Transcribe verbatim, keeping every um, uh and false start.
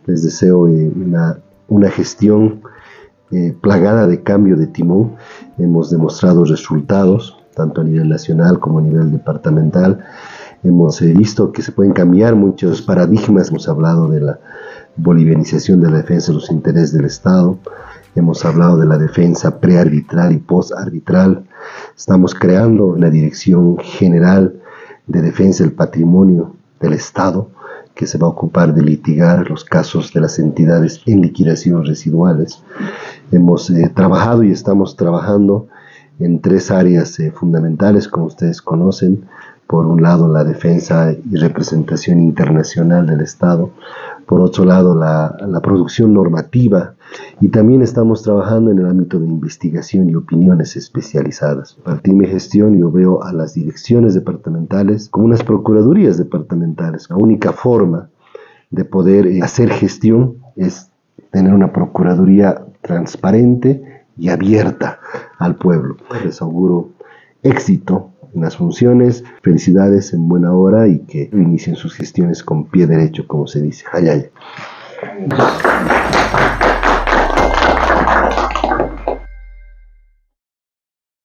Les deseo eh, una, una gestión eh, plagada de cambio de timón. Hemos demostrado resultados, tanto a nivel nacional como a nivel departamental. Hemos eh, visto que se pueden cambiar muchos paradigmas. Hemos hablado de la bolivianización de la defensa de los intereses del Estado. Hemos hablado de la defensa prearbitral y postarbitral. Estamos creando una dirección general de defensa del patrimonio del Estado que se va a ocupar de litigar los casos de las entidades en liquidación residuales. Hemos eh, trabajado y estamos trabajando en tres áreas eh, fundamentales, como ustedes conocen. Por un lado, la defensa y representación internacional del Estado. Por otro lado, la, la producción normativa. Y también estamos trabajando en el ámbito de investigación y opiniones especializadas. A partir de mi gestión, yo veo a las direcciones departamentales como unas procuradurías departamentales. La única forma de poder eh, hacer gestión es tener una procuraduría transparente y abierta al pueblo. Les auguro éxito en las funciones, felicidades en buena hora y que inicien sus gestiones con pie derecho, como se dice. Hayaya.